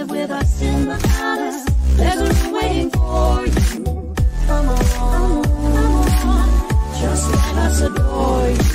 live with us in the palace. There's a room waiting for you. Come on, just let us adore you.